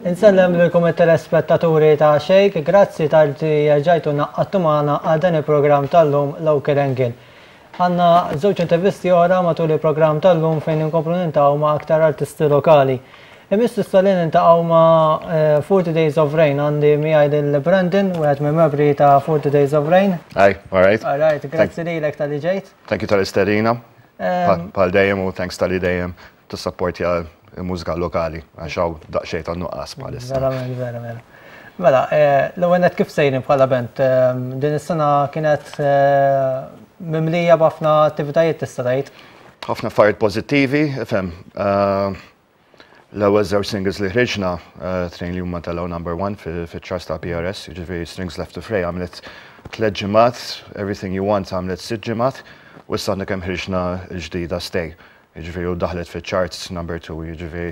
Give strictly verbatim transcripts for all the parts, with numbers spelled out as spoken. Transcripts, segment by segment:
Insellem lilkom it-telespettaturi ta' Xejk, grazzi tal-li ġajtu naqqattu magħna għal dan il-programm tal-lum Local Angle. Għandna żewġ intervisti oħra matul il-programm tal-lum fejn inkomplu nintaqgħu ma' aktar artisti lokali. Imistu s-salin intaqgħu ma' forty Days of Rain, għandi miegħi lil-Brandon, wieħed mill-membri ta' forty Days of Rain. Hi, all right. All right, grazzi lilek tal-li ġejt. Thank you tal-istedina. Pal dejjem u thanks tal-li dejjem tissapportja il-mużika lokali, għaxaw daqxej tal-nuqqas bħalissa. Vera, vera, vera. Mela, l-għennet kif sejrin bħala bent, din is-sena kienet mimlija b'ħafna attivitajiet tista' tgħid? Ħafna affarijiet pożittivi, fem. L-ewwel żewġ singles li ħriġna, Train li huma telgħu number one fit-Trust ta' P R S, jiġifieri Strings Left to Fray għamlet tliet ġimgħat, Everything You Want għamlet sitt ġimgħat, u issa kemm ħriġna l-ġdida Stay. Jiġifieri u daħlet fit-charts number two, jiġifieri.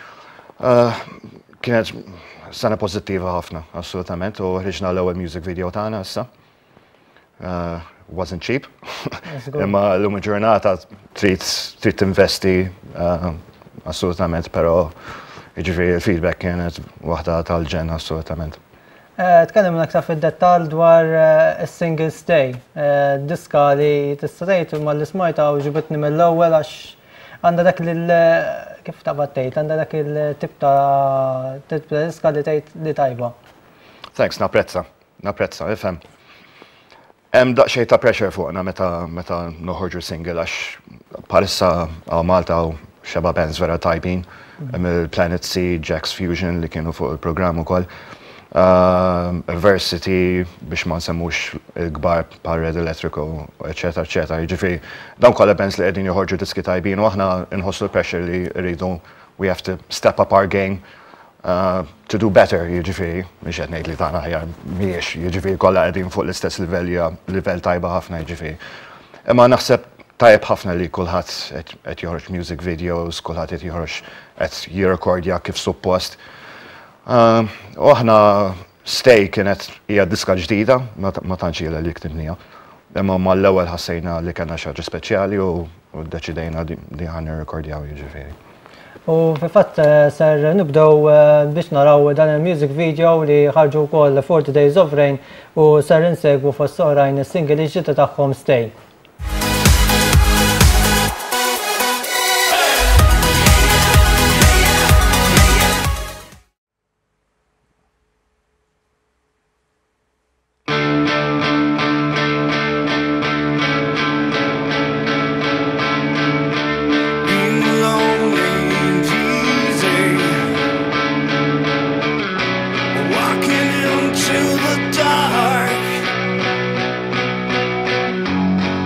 Kienet sena pożittiva ħafna, assolutament, u ħriġna l-ewwel music video tagħna issa. Wasn't cheap. Imma l-lum ġurnata trid tinvesti assolutament, però jiġifieri il-feedback kienet waħda tal-ġen assolutament. Tkellimna aktar fid-dettall dwar is-single Stay. Diska li tista' tgħid imma li smajta u ġibitni mill-ewwel għax għandha dak lil kif taqbad tgħid, għandha dak il-tip ta' diska li tgħid li tajba. Thanks, napprezza, napprezza, ifhem. Hemm daqsxejn ta' pressure fuqna meta meta noħorġu single għax bħalissa għaw Malta u xeba bands vera tajbin. Hemm il-Planet C, Xejk Fusion li kienu fuq il-programm ukoll. Versity biex ma nsemmux il-kbar par Red Electrical, eccetera, eccetera. Jiġifieri dawn kollha bands li qegħdin joħorġu diski tajbin u aħna nħossu l-pressure li rridu we have to step up our game uh, to do better, jiġifieri, mhix qed ngħid li tagħna ħjar mhijiex, jiġifieri kollha qegħdin fuq l-istess livell livell tajba ħafna jiġifieri. Imma naħseb tajjeb ħafna li kulħadd qed joħroġ music videos, kulħadd qed joħroġ qed jirrekordja kif suppost. U aħna Stay kienet hija diska ġdida, ma tantx ilha li ktibnija. Imma mal-ewwel ħassejna li kellna xi ħaġa speċjali u ddeċidejna li ħan nirrekordjaw jiġifieri. U fil-fatt ser nibdew biex naraw dan il-music video li ħarġu wkoll forty Days of Rain u ser insegwu fost oħrajn is-single ġdida tagħhom Stay. To the dark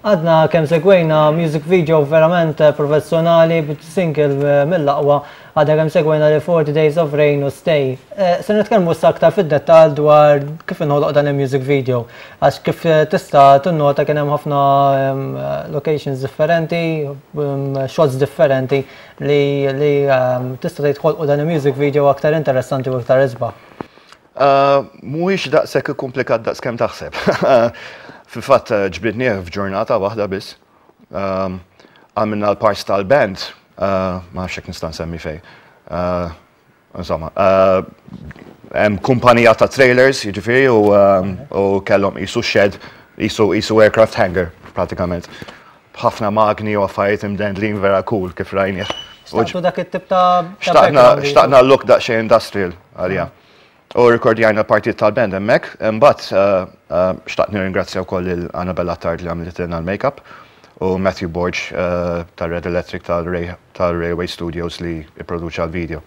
Għadna kemm segwejna music video verament professjonali bit-single mill-aqwa għadna kemm segwejna li forty Days of Rain u Stay. Se nitkellmu issa aktar fid-dettall dwar kif inħoloq dan il-music video. Għax kif tista' tinnota kien hemm ħafna locations differenti, shots differenti li li tista' tħolqu dan il-music video aktar interessanti u aktar isbaħ. Mhuwiex daqshekk komplikat daqskemm taħseb. Fil-fatt ġbidnieh f'ġurnata waħda biss. Għamilna l-parts tal-band, ma nafx hekk nista' nsemmi fejn. Insomma, hemm kumpanija ta' trailers, jiġifieri u kellhom qisu shed, qisu qisu aircraft hangar pratikament. B'ħafna magni u affarijiet imdendlin vera cool kif rajnieh. Xtaqtu dak it-tip ta' Xtaqna l-look daqsxejn industrial għalija. U rekordjajna l-partijiet tal-band hemmhekk, imbagħad xtaqt nirringrazzja wkoll il-Annabella Tard li għamlitilna l-makeup u Matthew Borge tar-Red Electric tal-Railway Studios li ipproduċa l-video.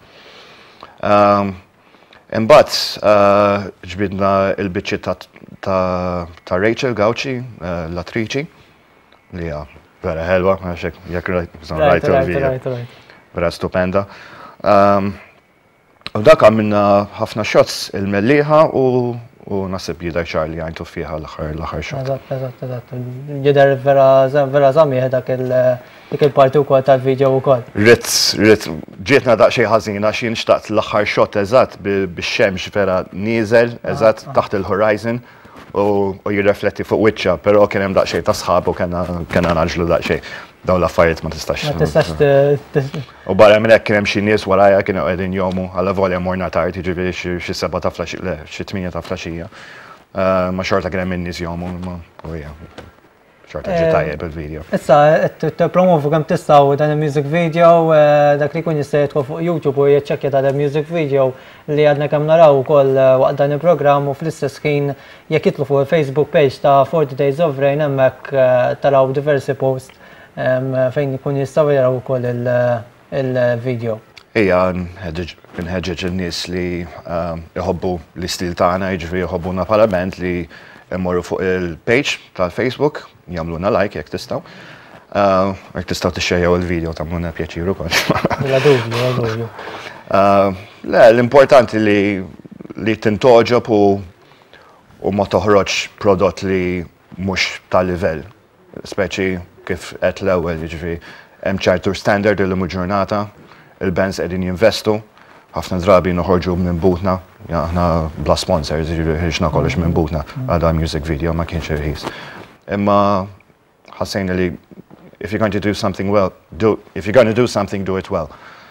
Imbagħad ġbidna l-biċċiet ta' Rachel Gauci, l-attriċi, li hija vera ħelwa, jekk rajtu l-video. Vera stupenda. U dak għamilna ħafna shots il-melliħa u nasib jidher ċar li għajntu fiha l-aħħar shot. Eżatt, eżatt, eżatt. Jidher vera żammiħ dak il-parti wkoll tal-video wkoll. Rid, rid, ġietna daqsxejn ħażin għax jien xtaqt l-aħħar shot eżatt bix-xemx vera nieżel eżatt taħt il-horizon u jirrefletti fuq wiċċa, però kien hemm daqsxejn ta' sħab u kellna naġlu daqsxejn. Dawn l-affarijiet ma tistax. Ma tistax. U barra minn hekk kien hemm xi nies warajja kienu qegħdin jomu għal volja morna tard, jiġifieri xi seba' ta' flaxija, le, xi tmien ta' flaxija. Ma xorta kien hemm in-nies jomu, u hija xorta ġi tajjeb il-video. Issa tippromovu kemm tistgħu dan il-music video, dak li jkun jista' jidħol fuq YouTube u jiċċekkja dan il-music video li għadna kemm naraw ukoll waqt dan il-programm u fl-istess ħin jekk jitlu fuq il-Facebook page ta' forty Days of Rain hemmhekk taraw diversi posts fejn jkun jistgħu jaraw ukoll il-video. Ija nħeġġeġ in-nies li jħobbu l-istil tagħna, jiġifieri jħobbuna bħala band li immorru fuq il-page tal-Facebook, jagħmluna like jekk tistgħu. Jekk tistgħu tixxejjew il-video tagħmluna pjaċir ukoll. La dubju, la dubju. Le, l-importanti li tintoġob u ma toħroġ prodott li mhux tal-livell, speċi kif qed l-ewwel, jiġifieri hemm ċertu standard illum il-ġurnata, il-bands qegħdin jinvestu, ħafna drabi noħorġu minn butna, aħna bla sponsors, ħirġna kollox minn butna għadha music video ma kienx irħis. Imma ħassejna li if you're going to do something well, do if you're going to do something, do it well.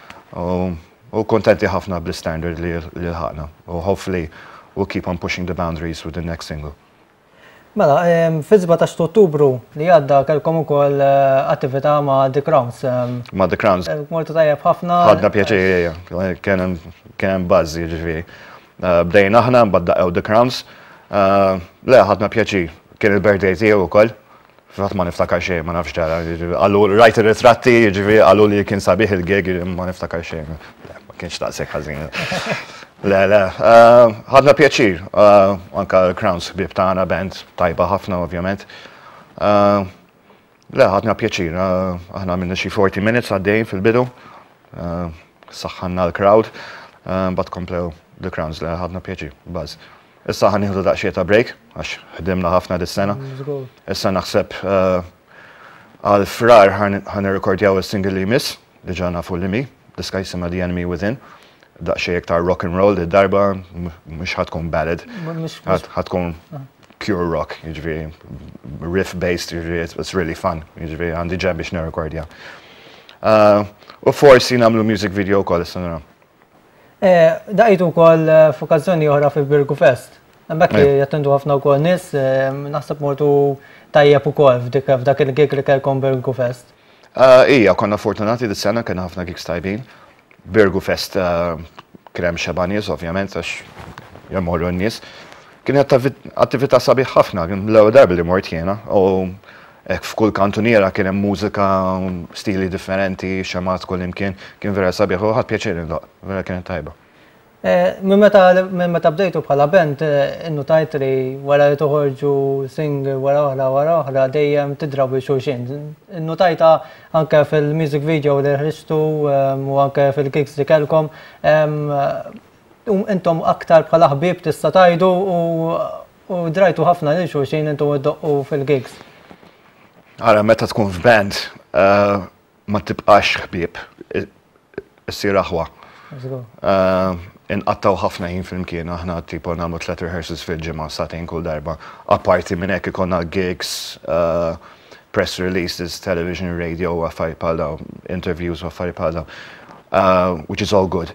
U kontenti ħafna bl-standard li l-ħaqna. U hopefully we'll keep on pushing the boundaries with the next single. Mela, fi sebgħax ta' Ottubru li għadda kellkom ukoll attività ma' The Crowns. Ma' The Crowns. Mortu tajjeb ħafna. Ħadna pjaċir, kien hemm buzz jiġifieri. Bdejna aħna mbaddaqgħu The Crowns. Le ħadna pjaċir, kien il-birthday tiegħu wkoll. Fatt ma niftakar xejn, ma nafx ġara. Għallu rajt ir-ritratti, jiġifieri għallu li kien sabiħ il-gig, ma niftakar xejn. Ma kienx taqsek ħażin. Le, le, ħadna pjaċir, anka Crowns bib tagħna band tajba ħafna ovvjament. Le, ħadna pjaċir, aħna minna xi forty minutes għaddejn fil-bidu, saħħanna l-crowd, bat komplew The Crowns, le, ħadna pjaċir, buzz. Issa ħanieħdu daqsxejn ta' break, għax ħdimna ħafna dis-sena. Issa naħseb għal frar ħanirrekordjaw is-single li jmiss, diġà nafu li mi, The Sky Sima The Enemy Within. Daqxej iktar rock and roll, id-darba mhux ħatkun ballad, ħatkun pure rock, jiġifieri riff-based, jiġifieri it's really fun, jiġifieri għandi ġeb biex nirrekordja. U forsi nagħmlu music video wkoll issa nara. Daqqitu wkoll f'okkażjoni oħra fil-Birgu Fest. Hemmhekk jattendu ħafna wkoll nies, naħseb mortu tajjeb ukoll f'dak il-gig li kellkom Birgu Fest. Ija, konna fortunati dis-sena kien ħafna gigs tajbin. Birgu Fest kien hemm xeba nies ovvjament għax jemmorru n-nies. Kien attività sabiħ ħafna, kien l-ewwel darba li mort jiena u hekk f'kull kantuniera kien hemm mużika, stili differenti, xemat kull imkien, kien vera sabiħ u ħadd pjaċir indoq, vera kienet tajba. Minn meta bdejtu bħala band, innotajt li wara li toħorġu single wara oħra wara oħra dejjem tidrabu xulxin. Innotajta anke fil-music video li ħriġtu u anke fil-gigs li kellkom. Intom aktar bħala ħbieb tista' tajdu u drajtu ħafna lil xulxin intom iddoqqu fil-gigs. Ara meta tkun f'band ma tibqax ħbieb, issir aħwa. Inqattaw ħafna ħin fil-mkien, aħna tipo nagħmlu tliet rehearsals fil-ġimgħa satejn kull darba. Apparti minn hekk ikollna gigs, press releases, television, radio, affarijiet bħal dawn, interviews u affarijiet bħal dawn, which is all good.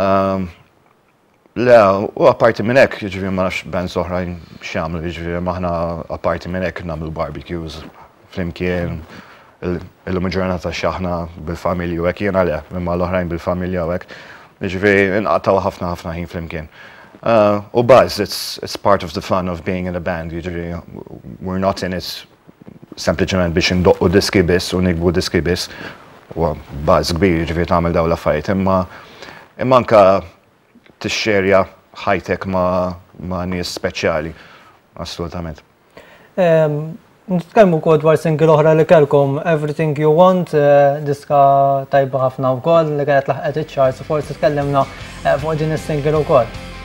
Le, u apparti minn hekk, jiġifieri ma nafx bands oħrajn x'jagħmlu, jiġifieri aħna apparti minn hekk nagħmlu barbecues flimkien, illum il-ġurnata x'aħna bil-familja u hekk jiena le, imma l-oħrajn bil-familja u hekk. Jiġifieri inqattaw ħafna ħafna ħin flimkien. U buzz, it's it's part of the fun of being in a band. Jiġifieri we're not in it sempliċement biex indoqqu diski biss u nikbu diski biss. U buzz kbir jiġifieri tagħmel dawn l-affarijiet, imma imma anke tixxerja ħajtek ma' ma' nies speċjali. Assolutament. Nitkellmu wkoll dwar single oħra li kellkom Everything You Want, diska tajba ħafna wkoll li kienet laħqet iċ-charts, forsi tkellimna fuq din is-single wkoll.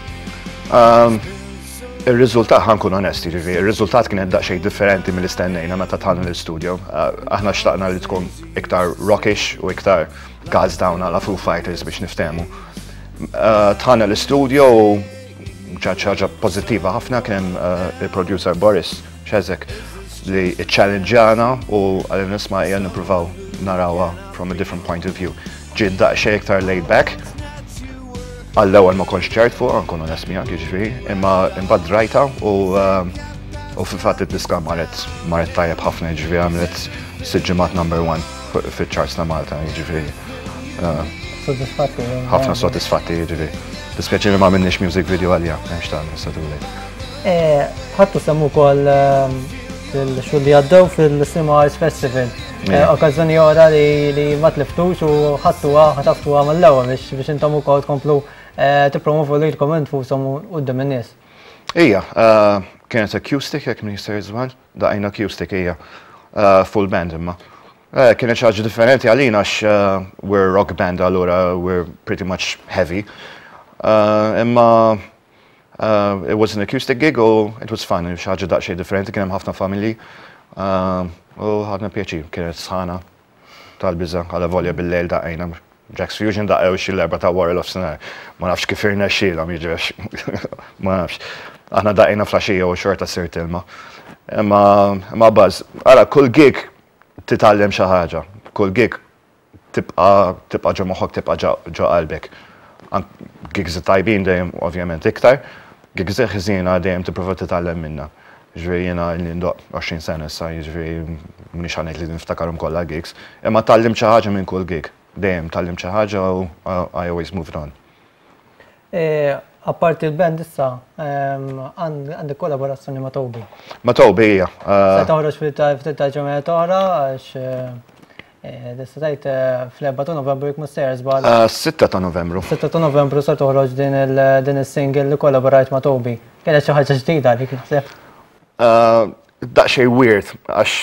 Ir-riżultat ħankun onesti, ġifieri, ir-riżultat kienet daqsxejn differenti mill-istennejna meta tħallna l-istudio. Aħna xtaqna li tkun iktar rockish u iktar gazzed down għala Foo Fighters biex niftehmu. Tħallna l-istudio u ġaġ ħaġa pożittiva ħafna kien il-producer Boris Xejk li iċ-challengeana u għalli nisma' hija nippruvaw narawha from a different point of view. Ġiet daqsxejn iktar laid back. Għall-ewwel ma kontx ċert fuqha, nkun onest miegħek jiġifieri, imma imbagħad rajta u u fil-fatt id-diska marret marret tajjeb ħafna jiġifieri għamlet sitt ġimgħat number one fiċ-charts ta' Malta jiġifieri. Sodisfatti. Ħafna sodisfatti jiġifieri. Dispjaċi li ma minniex music video għalija, hemmx tagħmel issa tgħid. Ħadtu semmu wkoll il-xogħol li għaddew fil-Cinema Arts Festival. Okkażjoni oħra li ma tliftux u ħadtuha ħataftuha mill-ewwel biex intom ukoll tkomplu tippromovu lilkom infushom quddiem in-nies. Ija, kienet acoustic jekk Minister Żwan, daqajna acoustic hija full band imma. Kienet xi ħaġa differenti għalina għax we're rock band allura we're pretty much heavy. Imma Uh, it was an acoustic gig, or it was fun. It was daqsxejn differenti, kien hemm ħafna familji. U ħadna pjaċir, kienet sħana tal-biża għala volja bil-lejl daqajna. Jack's Fusion daqew xi l-erba ta' wara l-ofsinhar. Ma nafx kif irnexxielhom jiġriex. Ma nafx. Aħna daqajna flaxija u xorta sirt ilma. Imma buzz, ara kull gig titgħallem xi ħaġa. Kull gig tibqa' tibqa' ġo moħħok, tibqa' ġo qalbek. Gigs tajbin dejjem ovvjament iktar. Gigs ħżiena dejjem tipprova titgħallem minnha. Ġifieri jiena li ndoq għoxrin sena issa, jiġifieri m'iniex ħanejt li niftakarhom kollha gigs, imma tallim xi ħaġa minn kull gig. Dejjem tallim xi ħaġa u I always moved on. Apparti l-band issa, għandek kollaborazzjoni ma' Toby. Ma' Toby hija. Se toħroġ ftit ta' ġimgħat oħra għax Dissa tajt fl-erba ta' Novembru jekk mister żball. sitta ta' Novembru. sitta ta' Novembru sa toħroġ din is-single li kollaborajt ma' Toby. Kienet xi ħaġa ġdida dik naħseb. Daqsxejn weird għax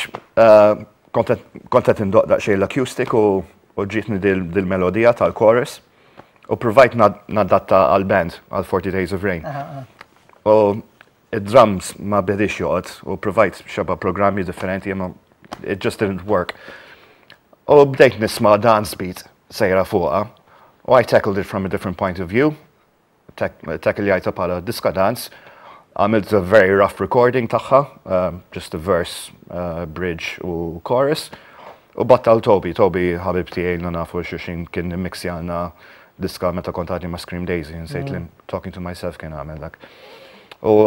kont qed indoq daqsxejn l-acoustic u ġietni dil-melodija tal-chorus u provajt nadatta għall-band għal forty Days of Rain. U id-drums ma bedix joqgħod u provajt xaba programmi differenti imma it just didn't work. U bdejt nisma' dance beat sejra fuqha, u I tackled it from a different point of view. Tackle-jajta bħala diska dance. Għamilt a very rough recording tagħha, just a verse, bridge u chorus. U battal Toby, Toby ħabib tiegħi li nafu xulxin kien mixi għandna diska meta kont għadni ma' Scream Daisy, nsejt li Talking to Myself kien għamel dak. U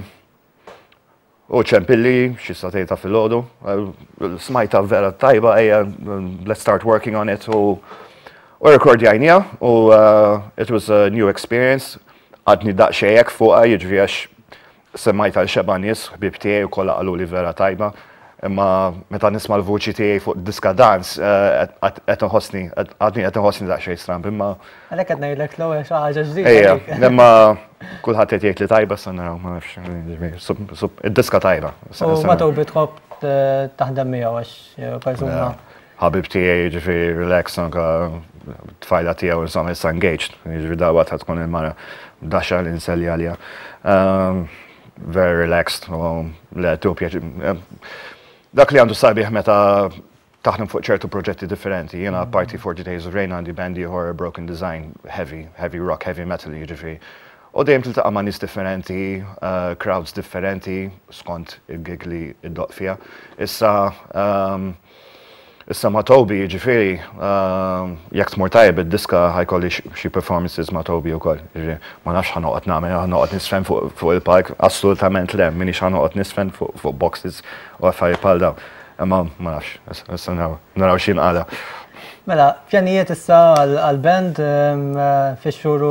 U ċempilli, xi satejta fil-ħodu, smajta vera tajba, ejja, let's start working on it, u rekordjajnija, u it was a new experience, għadni daqxejek fuqa, jiġri għax semmajta l-xeba nies, ħbib tiegħi u kollha qalu li vera tajba, imma meta nisma' l-vuċi tiegħi fuq diska dance qed inħossni għadni qed inħossni daqsxejn stramp imma. Għalhekk qed ngħidlek l-ewwel xi ħaġa ġdida. Ejja, imma kulħadd qed jgħid li tajba sa naraw ma nafx. Id-diska tajba. U meta bitħobb taħdem miegħu għax persuna. Ħabib tiegħi ġifieri relax anke tfajla tiegħu insomma issa engaged, jiġri dawwa ta' tkun il-mara daxa li nselli għalija. Very relaxed, le tu pjaċi. Dak li għandu sabiħ meta taħdem fuq ċertu proġetti differenti. Jiena parti forty Days of Rain għandi bandi horror Broken Design, heavy, heavy rock, heavy metal jiġifieri. U dejjem tiltaqa' ma' nies differenti, crowds differenti, skont il-gig li id-doq fiha. Issa Issa ma' Toby, ġifiri, jekk tmur tajjeb id-diska ħajkolli xi performances ma' Toby wkoll. Ma nafx ħanoqgħod nagħmel, ħanoqgħod nisfen fuq il-park, assolutament le, minix ħanoqgħod nisfen fuq boxes u affarijiet bħal dawn. Imma ma nafx, issa naraw xi nqala. Mela, pjanijiet issa għall-band fix-xhur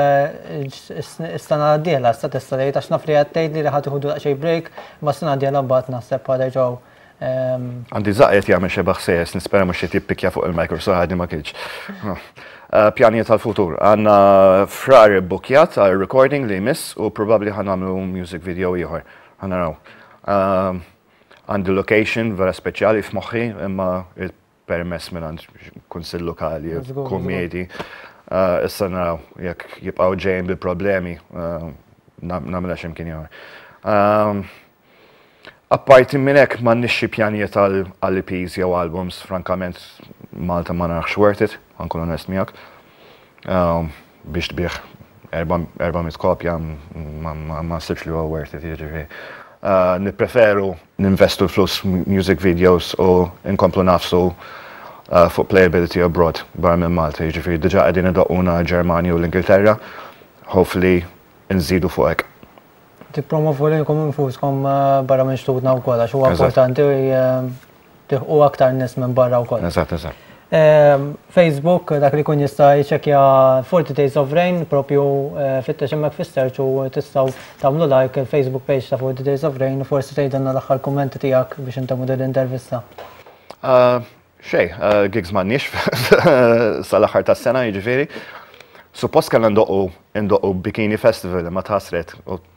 l-istana d-dieħla, issa tista' tgħid għax naf li qed tgħidli li ħadd iħudu daqsxejn break, ma s-sena d-dieħla mbagħad naħseb ħareġgħu. Għandi zaqet jgħamil xebaħ sejes, nispera mux jippikja fuq il-mikro, so għadni ma kienx. Pjanijiet tal-futur. Għanna frar bukjat għal recording li jmiss u probabli ħanamlu music video ieħor. Ħanaraw. Għandi location vera speċjali f'moħħi imma il-permess minn għand kunsill lokali, komedi. Issa naraw, jekk jibqaw ġejn bil-problemi, namela xemkien ieħor. Apparti minn hekk m'għandniex xi pjanijiet għall-E Ps jew albums, frankament Malta ma narax worth it, ħankun onest miegħek. Biex tbieħ erba' mit kopja ma nsibx li huwa worth it, jiġifieri. Nippreferu ninvestu l-flus music videos u nkomplu nafsu fuq playability abroad barra minn Malta, jiġifieri diġà qegħdin idoqquna Ġermanja u l-Ingilterra, hopefully nżidu fuq hekk. Tippromovu lilkom infuskom barra minn xtutna wkoll għax huwa importanti u aktar nies minn barra wkoll. Eżatt, eżatt. Facebook dak li kun jista' jiċċekkja forty Days of Rain propju fittex hemmhekk fis-search u tistgħu tagħmlu like il-Facebook page ta' forty Days of Rain u forsi tgħidilna l-aħħar kummenti tiegħek biex intemmu din l-intervista. Xej, gigs m'għandniex sal-aħħar tas-sena jiġifieri. Suppost kellna ndoqqu ndoqqu Bikini Festival ma tħassret.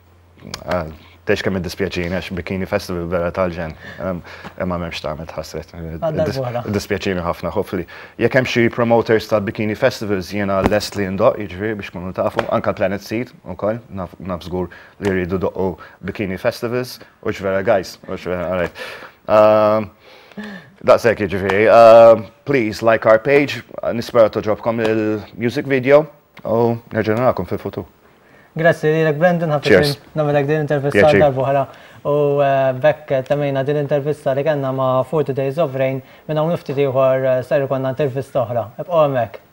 Tex kemm id-dispjaċini għax Bikini Festival vera tal-ġen, imma m'hemmx tagħmel tħassret. Dispjaċini ħafna, hopefully. Jekk hemm xi promoters tal-Bikini Festivals jiena lest li ndoq, jiġifieri biex kunu tafu, anke Planet Seed ukoll, naf żgur li jridu doqqu Bikini Festivals, u vera guys, u vera all right. Daqshekk jiġifieri. Please like our page, nispera toġobkom il-music video u nerġa' narakom fil-futur. Grazzi lilek Brendan, ħafna nagħmelek din intervista darb'oħra u bekk temmejna din intervista li kellna ma' forty Days of Rain minn hawn ftit ieħor ser ikollna intervista oħra. Ibqgħu hemmhekk.